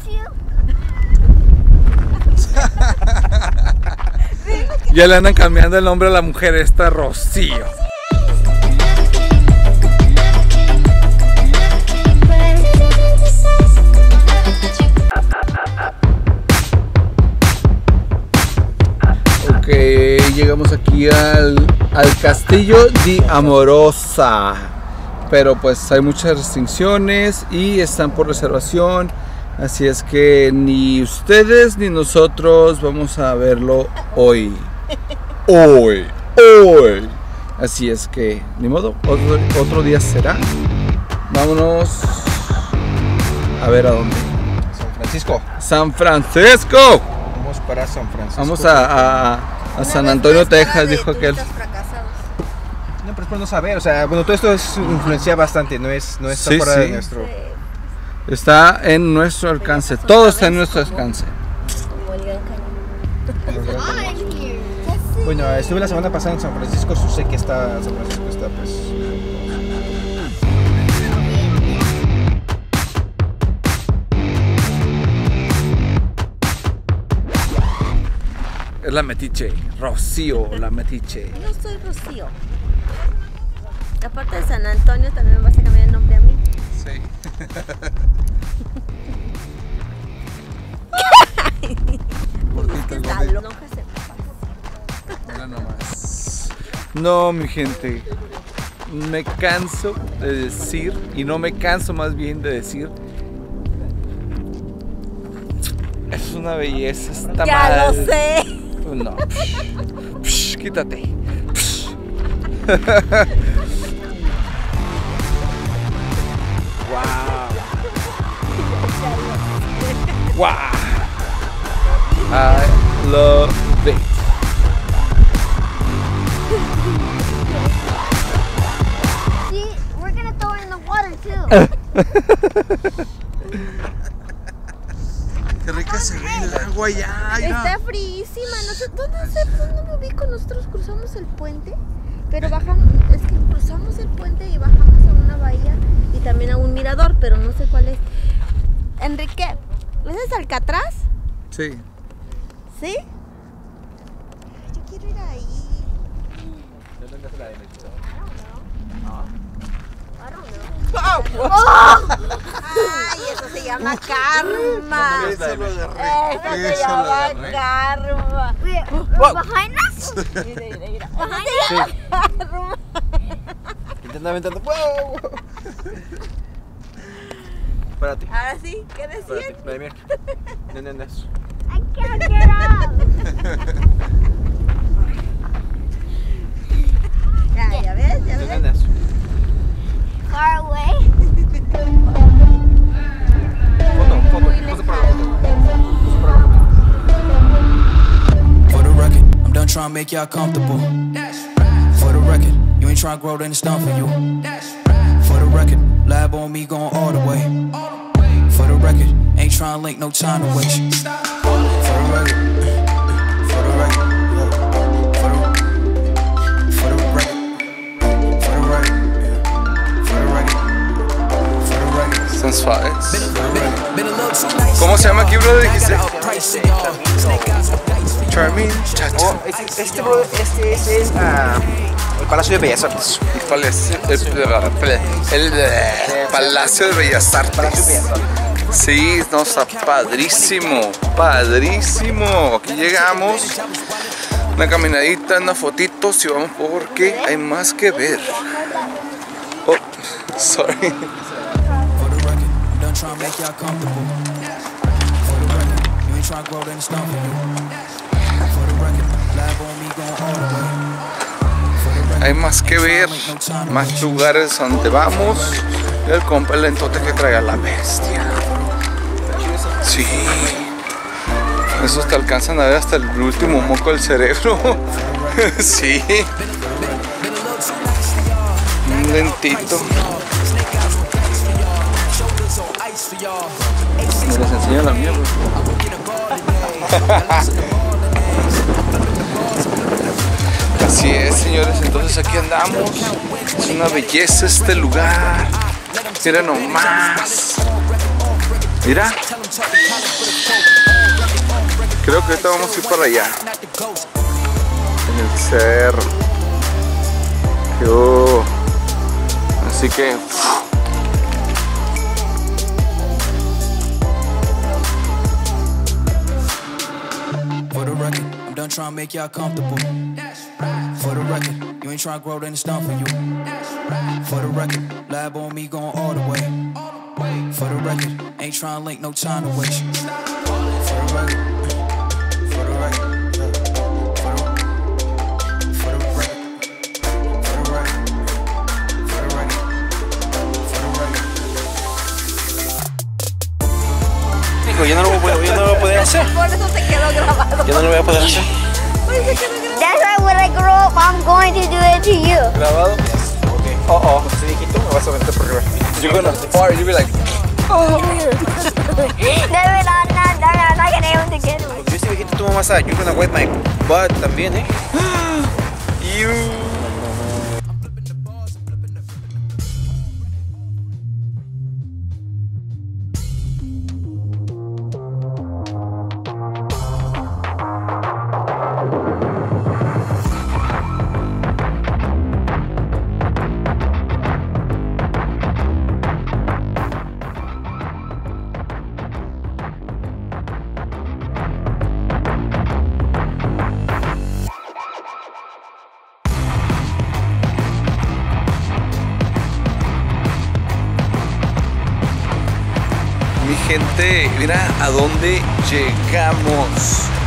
Ya le andan cambiando el nombre a la mujer esta, Rocío. Ok, llegamos aquí al Castillo di Amorosa. Pero pues hay muchas restricciones y están por reservación. Así es que ni ustedes ni nosotros vamos a verlo hoy. Hoy. Así es que, ni modo, otro día será. Vámonos a ver a dónde. San Francisco. San Francisco. Vamos para San Francisco. Vamos a San Antonio, Texas, dijo aquel. No, pero es por no saber, o sea, bueno, todo esto influencia bastante, no está Sí, fuera sí. de nuestro... Está en nuestro alcance, todo está en nuestro alcance. Bueno, estuve la semana pasada en San Francisco, sé que San Francisco está pues... Es la metiche, Rocío, la metiche. Yo soy Rocío. Aparte de San Antonio, también me vas a cambiar el nombre a mí. Sí. Mira nomás. No, mi gente. Me canso de decir, y no me canso más bien de decir, es una belleza esta Ya madre. lo sé. No. Quítate. Wow. I love it. See, we're gonna throw it in the water too. Qué rica se ve el agua ya. Está fríísima. ¿Dónde me ubico? Nosotros cruzamos el puente, pero bajamos, es que cruzamos el puente y bajamos a una bahía y también a un mirador, pero no sé cuál es. Enrique, ¿ese es Alcatraz? Sí. ¿Sí? Yo quiero ir ahí. Ay, eso se llama karma. Eso se llama karma. Behind us? Mira. Intenta aventando. ¡Wow! Espérate. Ahora sí, ¿qué decías? Espérate, Vladimir. No. I can't get up. Ya ves, ya ves. No. Far away. Foto para la For the record, I'm done trying to make y'all comfortable. For the record, you ain't trying to grow, then it's done for you. For the record, lab on me going all the way. For the record, ain't trying to link, no time to waste. For the record, for the record, for the record, for the record, for the record, for the record. Sensuales. ¿Cómo se llama aquí, brother? Dijiste. Charming. Este es el Palacio de Bellas Artes. El Palacio de Bellas Artes. Sí, no, está padrísimo. Padrísimo. Aquí llegamos. Una caminadita, unas fotitos y vamos porque hay más que ver. Oh, sorry. For the record, I'm done trying to make y'all comfortable. For the record, you ain't trying to grow, then it's done for you. For the record, lab on me going all the way. Hay más que ver, más lugares donde vamos. El compa el lentote que trae a la bestia. Sí. Esos te alcanzan a ver hasta el último moco del cerebro. Sí. Un lentito. Me les enseño la mierda. Así es, señores, entonces aquí andamos. Es una belleza este lugar. Miren nomás. Mira. Creo que ahorita vamos a ir para allá. En el cerro. Así que... For the record, I'm done trying to make y'all comfortable. For the record, you ain't trying to grow, then it's done for you. For the record, lab on me going all the way. For the record, ain't trying to link, no time to waste. For the record, for the record, for the record, for the record, for the record, for the record. Hijo, yo no lo voy a poder hacer. Por eso se quedó grabado. Yo no lo voy a poder hacer. That's why when I grow up, I'm going to do it to you. ¿Grabado? Okay. Si viejito me vas a aventar por arriba. You're gonna fart, you'll be like... No, I'm not gonna able to get one. Yo estoy viejito, tú me vas a... You're gonna wipe my butt también, ¿eh? Mi gente, mira a dónde llegamos.